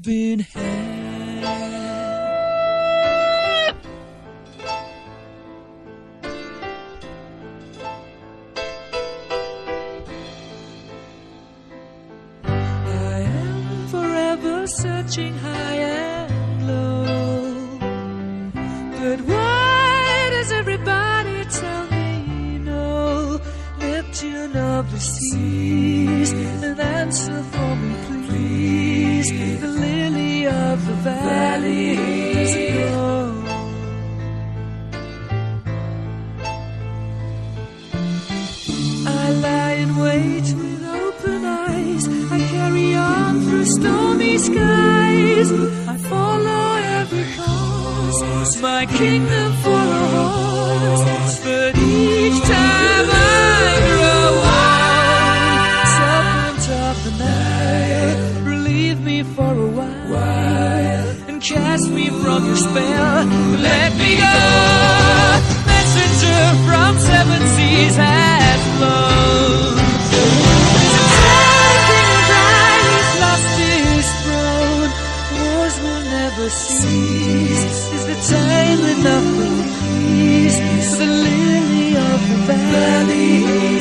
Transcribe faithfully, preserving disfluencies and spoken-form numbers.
you've been had. I am forever searching high and low, but why does everybody tell me no? Neptune of the seas, an answer for me please. The lily of the valley is gone. I lie in wait with open eyes, I carry on through stormy skies. I follow every course, my kingdom for a horse, but each time I grow old, serpent of the night, relieve me for a while, and cast me from your spell. Let me go, messenger from seven seas has flown. Never cease. Is the time enough for peace? For the lily of the valley